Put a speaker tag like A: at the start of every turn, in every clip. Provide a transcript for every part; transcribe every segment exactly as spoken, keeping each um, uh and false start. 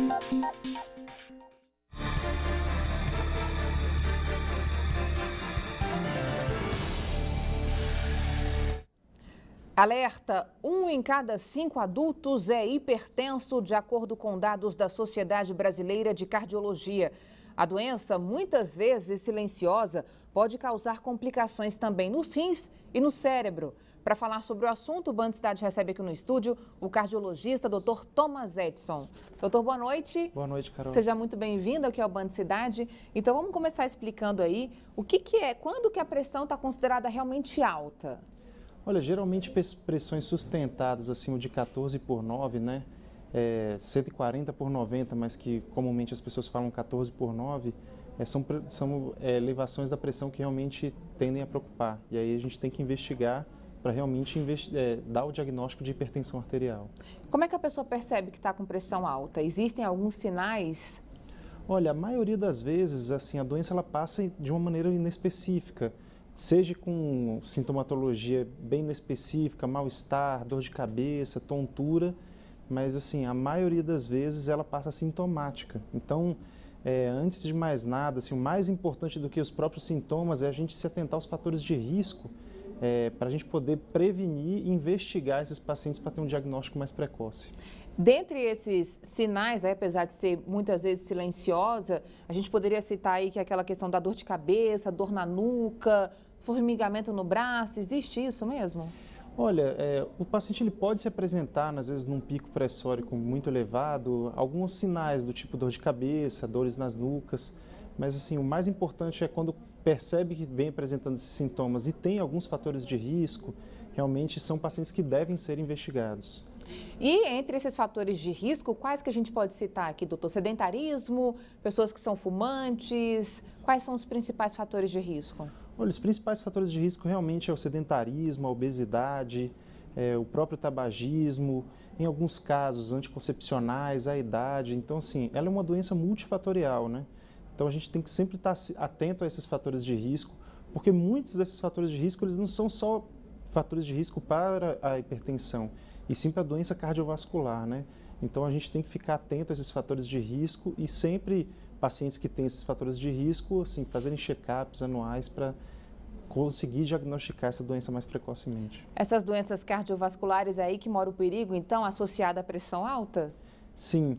A: Alerta: um em cada cinco adultos é hipertenso, de acordo com dados da Sociedade Brasileira de Cardiologia. A doença, muitas vezes silenciosa, pode causar complicações também nos rins e no cérebro. Para falar sobre o assunto, o Band Cidade recebe aqui no estúdio o cardiologista doutor Thomas Edison. Doutor, boa noite.
B: Boa noite, Carol.
A: Seja muito bem-vindo aqui ao Band Cidade. Então vamos começar explicando aí o que, que é, quando que a pressão está considerada realmente alta?
B: Olha, geralmente pressões sustentadas acima de quatorze por nove, né? É, cento e quarenta por noventa, mas que comumente as pessoas falam quatorze por nove, é, são, são é, elevações da pressão que realmente tendem a preocupar. E aí a gente tem que investigar para realmente é, dar o diagnóstico de hipertensão arterial.
A: Como é que a pessoa percebe que está com pressão alta? Existem alguns sinais?
B: Olha, a maioria das vezes, assim, a doença ela passa de uma maneira inespecífica. Seja com sintomatologia bem inespecífica, mal-estar, dor de cabeça, tontura, mas assim, a maioria das vezes ela passa assintomática. Então, é, antes de mais nada, assim, o mais importante do que os próprios sintomas é a gente se atentar aos fatores de risco é, para a gente poder prevenir e investigar esses pacientes para ter um diagnóstico mais precoce.
A: Dentre esses sinais, apesar de ser muitas vezes silenciosa, a gente poderia citar aí que é aquela questão da dor de cabeça, dor na nuca, formigamento no braço, existe isso mesmo?
B: Olha, é, o paciente ele pode se apresentar, às vezes, num pico pressórico muito elevado, alguns sinais do tipo dor de cabeça, dores nas nucas, mas assim, o mais importante é quando percebe que vem apresentando esses sintomas e tem alguns fatores de risco, realmente são pacientes que devem ser investigados.
A: E entre esses fatores de risco, quais que a gente pode citar aqui, doutor? Sedentarismo, pessoas que são fumantes, quais são os principais fatores de risco?
B: Olha, os principais fatores de risco realmente é o sedentarismo, a obesidade, é, o próprio tabagismo, em alguns casos anticoncepcionais, a idade. Então, assim, ela é uma doença multifatorial, né? Então, a gente tem que sempre estar atento a esses fatores de risco, porque muitos desses fatores de risco, eles não são só fatores de risco para a hipertensão, e sim para a doença cardiovascular, né? Então, a gente tem que ficar atento a esses fatores de risco e sempre pacientes que têm esses fatores de risco, assim, fazerem check-ups anuais para conseguir diagnosticar essa doença mais precocemente.
A: Essas doenças cardiovasculares é aí que mora o perigo, então, associada à pressão alta?
B: Sim.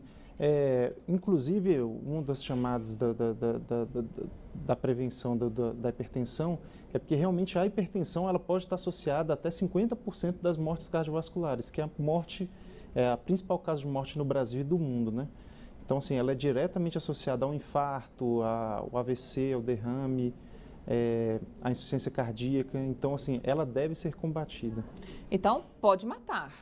B: É, inclusive, uma das chamadas da, da, da, da, da, da prevenção da, da, da hipertensão é porque realmente a hipertensão ela pode estar associada a até cinquenta por cento das mortes cardiovasculares, que é a morte, é a principal causa de morte no Brasil e do mundo, né? Então, assim, ela é diretamente associada ao infarto, ao A V C, ao derrame, é, à insuficiência cardíaca. Então, assim, ela deve ser combatida.
A: Então, pode matar.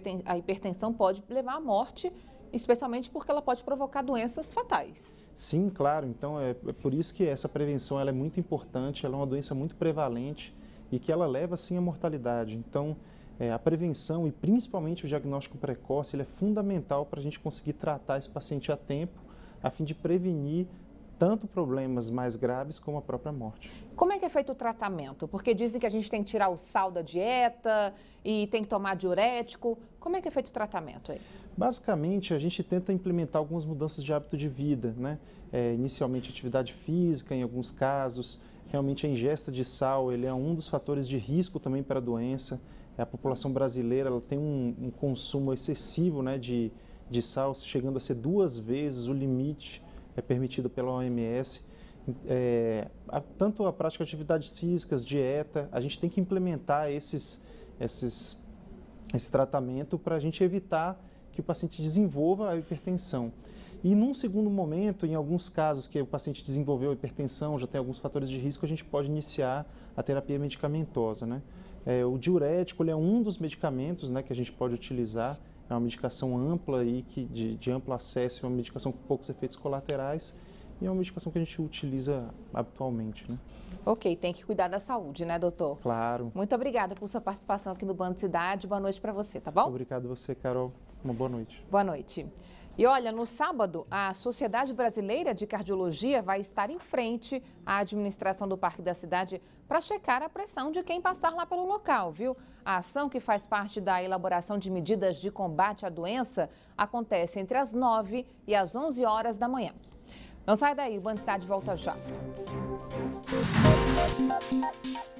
A: A hipertensão pode levar à morte, especialmente porque ela pode provocar doenças fatais.
B: Sim, claro. Então, é, é por isso que essa prevenção ela é muito importante, ela é uma doença muito prevalente e que ela leva, sim, à mortalidade. Então, é, a prevenção e principalmente o diagnóstico precoce ele é fundamental para a gente conseguir tratar esse paciente a tempo, a fim de prevenir tanto problemas mais graves como a própria morte.
A: Como é que é feito o tratamento? Porque dizem que a gente tem que tirar o sal da dieta e tem que tomar diurético. Como é que é feito o tratamento aí?
B: Basicamente, a gente tenta implementar algumas mudanças de hábito de vida, né? É, inicialmente, atividade física, em alguns casos. Realmente, a ingesta de sal ele é um dos fatores de risco também para a doença. A população brasileira ela tem um, um consumo excessivo, né, de, de sal, chegando a ser duas vezes o limite é permitido pela O M S. É, a, tanto a prática de atividades físicas, dieta, a gente tem que implementar esses, esses, esse tratamento para a gente evitar que o paciente desenvolva a hipertensão. E num segundo momento, em alguns casos que o paciente desenvolveu a hipertensão, já tem alguns fatores de risco, a gente pode iniciar a terapia medicamentosa, né? É, o diurético ele é um dos medicamentos, né, que a gente pode utilizar, é uma medicação ampla e que, de, de amplo acesso, é uma medicação com poucos efeitos colaterais e é uma medicação que a gente utiliza habitualmente, né?
A: Ok, tem que cuidar da saúde, né, doutor?
B: Claro.
A: Muito obrigada por sua participação aqui no Band Cidade. Boa noite para você, tá bom?
B: Obrigado a você, Carol. Uma boa noite.
A: Boa noite. E olha, no sábado, a Sociedade Brasileira de Cardiologia vai estar em frente à administração do Parque da Cidade para checar a pressão de quem passar lá pelo local, viu? A ação, que faz parte da elaboração de medidas de combate à doença, acontece entre as nove e as onze horas da manhã. Não sai daí, o Band está de volta já.